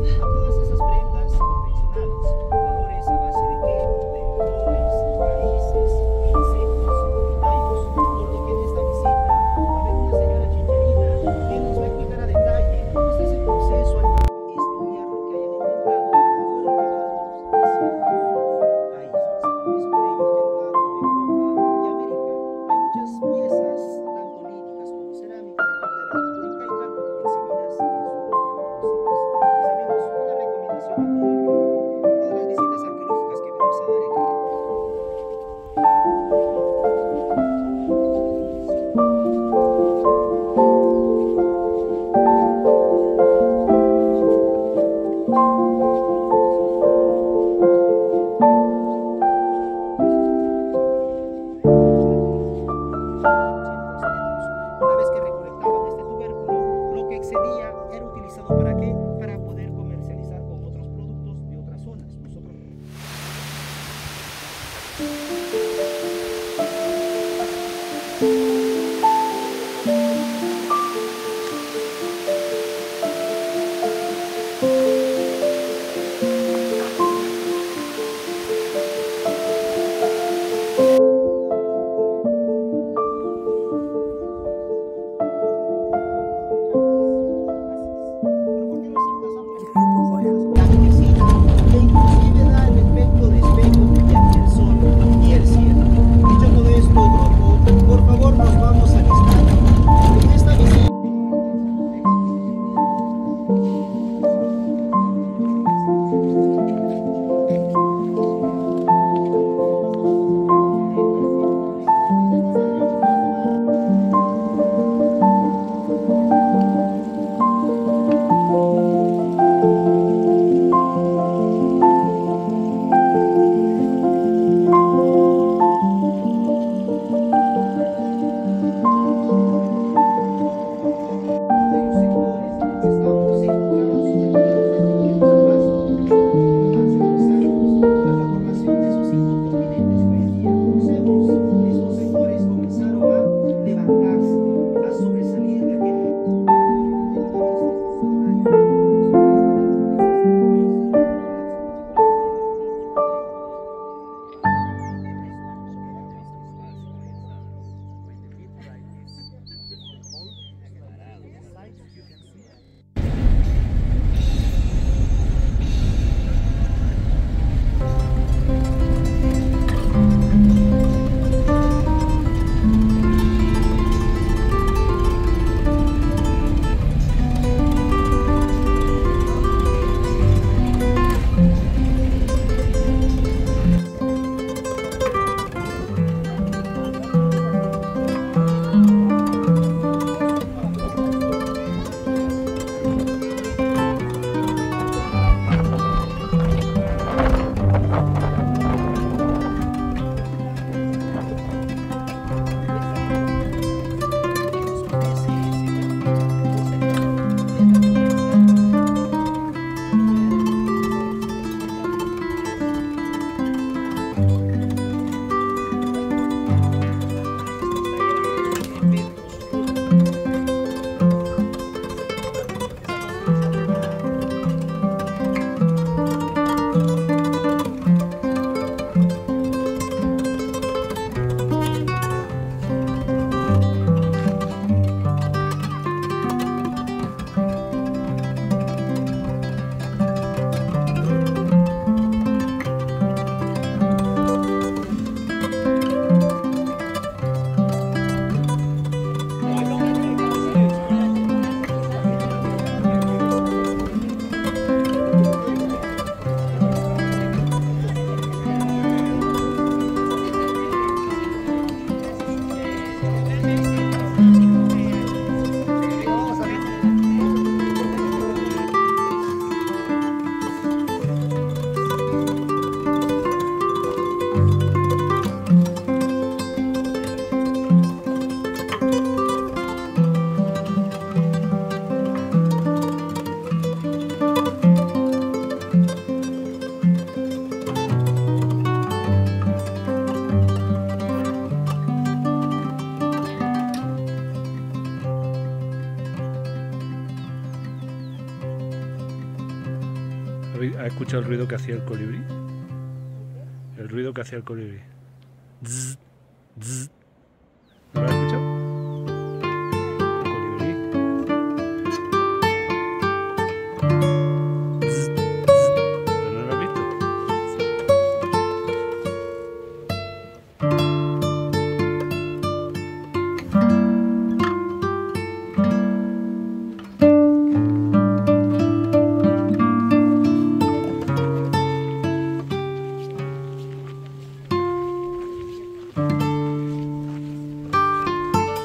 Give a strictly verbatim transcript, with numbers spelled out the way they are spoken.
a todas esas prendas confeccionadas, colores a base de qué, de flores, raíces, insectos y tallos, por lo que en esta visita va a haber una señora Chincherina que nos va a explicar a detalle cómo está ese proceso al estudiar lo que hayan encontrado, fueron llevados hacia otros países. Es por ello que a lo largo de Europa y América hay muchas piezas, tanto líricas como cerámica, de parte de la cultura incaica, exhibidas en sus museos. Mis amigos, una recomendación ¿Ha escuchado el ruido que hacía el colibrí? El ruido que hacía el colibrí. Zzz, zzz.